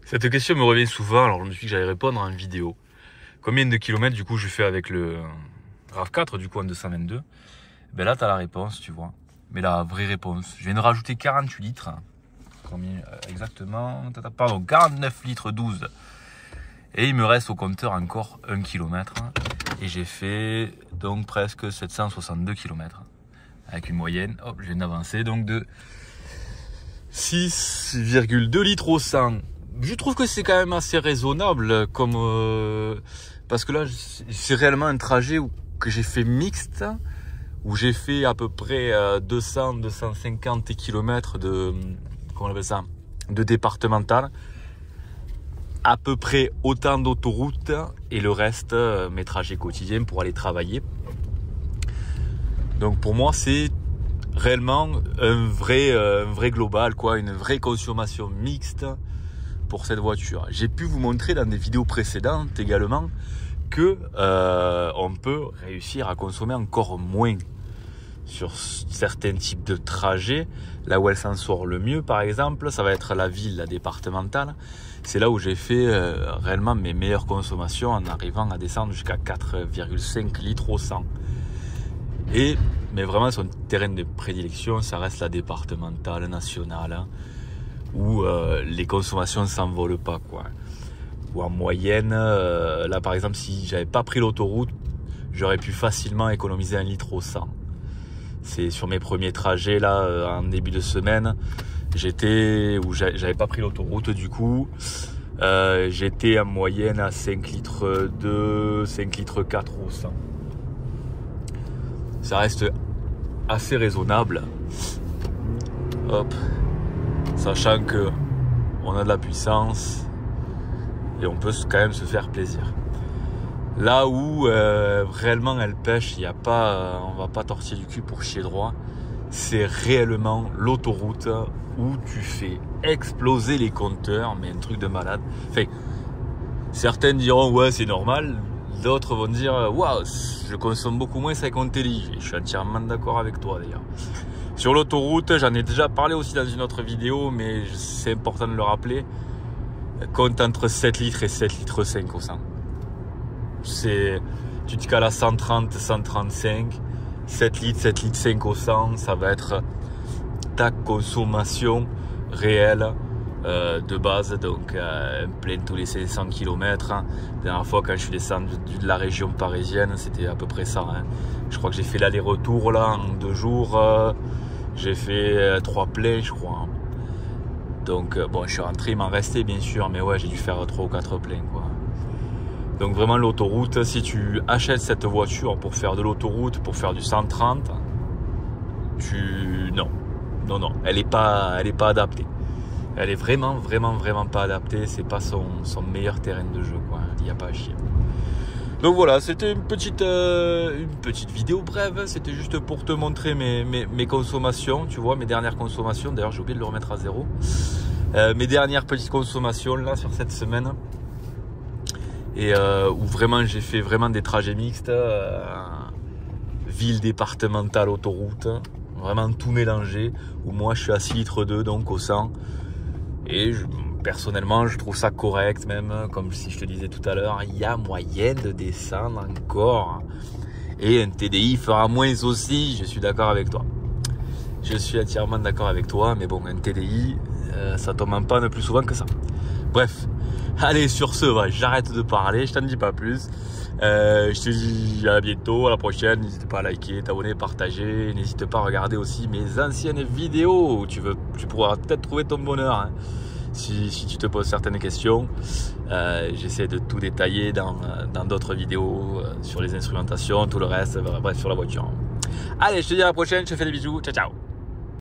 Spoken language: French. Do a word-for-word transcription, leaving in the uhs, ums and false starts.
Cette question me revient souvent, alors je me suis dit que j'allais répondre en vidéo. Combien de kilomètres du coup je fais avec le RAV quatre du coup en deux cent vingt-deux? Ben là tu as la réponse, tu vois. Mais la vraie réponse, je viens de rajouter quarante-huit litres. Combien exactement? Pardon, quarante-neuf litres douze. Et il me reste au compteur encore un kilomètre. Et j'ai fait donc presque sept cent soixante-deux kilomètres. Avec une moyenne, hop, je viens d'avancer donc de six virgule deux litres au cent. Je trouve que c'est quand même assez raisonnable comme euh, parce que là c'est réellement un trajet où, que j'ai fait mixte, où j'ai fait à peu près euh, deux cents à deux cent cinquante kilomètres de comment on appelle ça, de départemental, à peu près autant d'autoroutes et le reste euh, mes trajets quotidiens pour aller travailler. Donc pour moi c'est réellement un vrai, euh, un vrai global, quoi, une vraie consommation mixte pour cette voiture. J'ai pu vous montrer dans des vidéos précédentes également que euh, on peut réussir à consommer encore moins sur certains types de trajets. Là où elle s'en sort le mieux, par exemple, ça va être la ville, la départementale. C'est là où j'ai fait euh, réellement mes meilleures consommations en arrivant à descendre jusqu'à quatre virgule cinq litres au cent. Et, mais vraiment son terrain de prédilection, ça reste la départementale, nationale, hein, où euh, les consommations ne s'envolent pas, quoi. Où en moyenne, euh, là par exemple, si j'avais pas pris l'autoroute, j'aurais pu facilement économiser un litre au cent. C'est sur mes premiers trajets là, euh, en début de semaine, j'étais où j'avais pas pris l'autoroute du coup, euh, j'étais en moyenne à cinq litres deux, cinq litres quatre au cent. Ça reste assez raisonnable. Hop. Sachant que on a de la puissance et on peut quand même se faire plaisir. Là où euh, réellement elle pêche, il y a pas, euh, on va pas tortiller du cul pour chier droit. C'est réellement l'autoroute où tu fais exploser les compteurs, mais un truc de malade. Enfin, certains diront ouais c'est normal. D'autres vont dire waouh, je consomme beaucoup moins avec mon T D I. Je suis entièrement d'accord avec toi d'ailleurs. Sur l'autoroute, j'en ai déjà parlé aussi dans une autre vidéo, mais c'est important de le rappeler. Compte entre sept litres et sept litres cinq au cent. C'est, tu te cales à cent trente, cent trente-cinq, sept litres, sept litres cinq au cent, ça va être ta consommation réelle. Euh, de base, donc euh, plein tous les cinq cents kilomètres. La dernière fois quand je suis descendu de la région parisienne, c'était à peu près ça, hein. Je crois que j'ai fait l'aller-retour là en deux jours, euh, j'ai fait euh, trois pleins je crois, hein. Donc euh, bon, je suis rentré, il m'en restait bien sûr, mais ouais, j'ai dû faire trois ou quatre pleins, quoi. Donc vraiment l'autoroute, si tu achètes cette voiture pour faire de l'autoroute, pour faire du cent trente, tu non non non elle est pas elle est pas adaptée. Elle est vraiment, vraiment, vraiment pas adaptée. C'est pas son, son meilleur terrain de jeu, quoi. Il n'y a pas à chier. Donc voilà, c'était une petite, euh, une petite vidéo brève. C'était juste pour te montrer mes, mes, mes consommations, tu vois, mes dernières consommations. D'ailleurs, j'ai oublié de le remettre à zéro. Euh, mes dernières petites consommations, là, sur cette semaine. Et euh, où vraiment, j'ai fait vraiment des trajets mixtes. Euh, ville, départementale, autoroute. Vraiment tout mélangé. Où moi, je suis à six litres deux, donc au cent. Et je, personnellement, je trouve ça correct, même comme si je te disais tout à l'heure, il y a moyen de descendre encore. Et un T D I fera moins aussi, je suis d'accord avec toi. Je suis entièrement d'accord avec toi, mais bon, un T D I, euh, ça tombe en panne plus souvent que ça. Bref, allez, sur ce, va, j'arrête de parler, je t'en dis pas plus. Euh, je te dis à bientôt, à la prochaine. N'hésite pas à liker, t'abonner, partager. N'hésite pas à regarder aussi mes anciennes vidéos où tu, veux, tu pourras peut-être trouver ton bonheur, hein. Si, si tu te poses certaines questions, euh, j'essaie de tout détailler dans dans d'autres vidéos euh, sur les instrumentations, tout le reste, bref, sur la voiture. Allez, je te dis à la prochaine, je te fais des bisous, ciao ciao.